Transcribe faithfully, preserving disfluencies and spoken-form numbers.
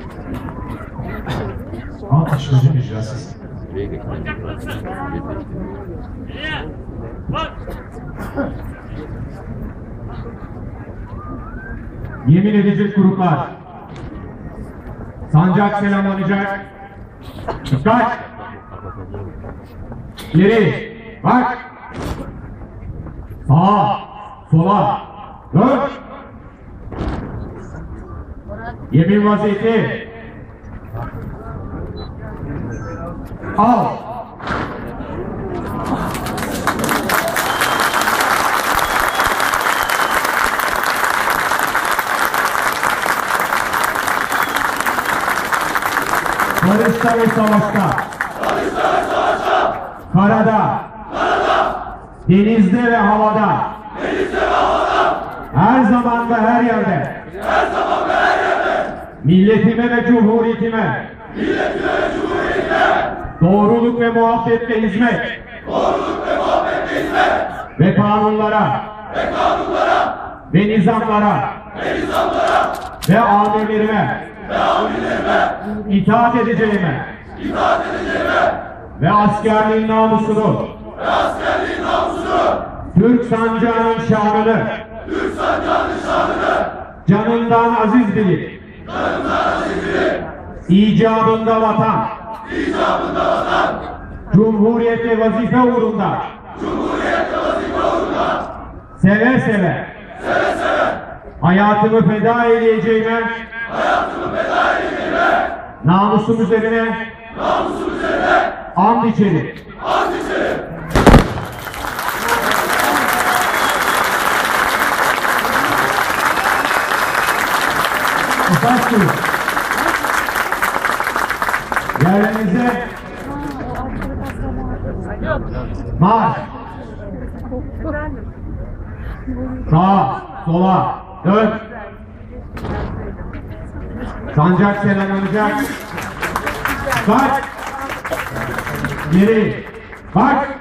Alkışlıcı icrasız. Yemin edecek gruplar. Sancak selamlanacak. Dikkat! İleri! Bak! Sağa! Sola! Dön! Yemin vaziyeti! Al! Barışta ve savaşta, Barışta ve savaşta, karada, karada, denizde ve havada, denizde ve havada, her zaman ve her yerde, her zaman ve her yerde, milletime ve cumhuriyetime, milletime ve cumhuriyetime, doğruluk ve muhabbetle hizmet, doğruluk ve muhabbetle hizmet, ve kanunlara, ve kanunlara, ve nizamlara, ve nizamlara, ve amirlerime, ve amirlerime, itaat edeceğime, itaat edeceğime, ve askerliğin namusunu, ve askerliğin namusunu, Türk sancağının şanını, Türk sancağının şanını, canından aziz bilip, canından aziz bilip, icabında vatan, icabında vatan, Cumhuriyet ve vazife uğrunda, Cumhuriyet ve vazife uğrunda, seve seve, seve seve, hayatımı feda edeceğime, hayatımı feda edeceğime, namusum üzerine, namusum üzerine, and içerim. and içerim. Esas kılıç. Yerlerinize marş. Sağa, sola, dön. Sancak selamlanacak. Bak. Geri. Bak.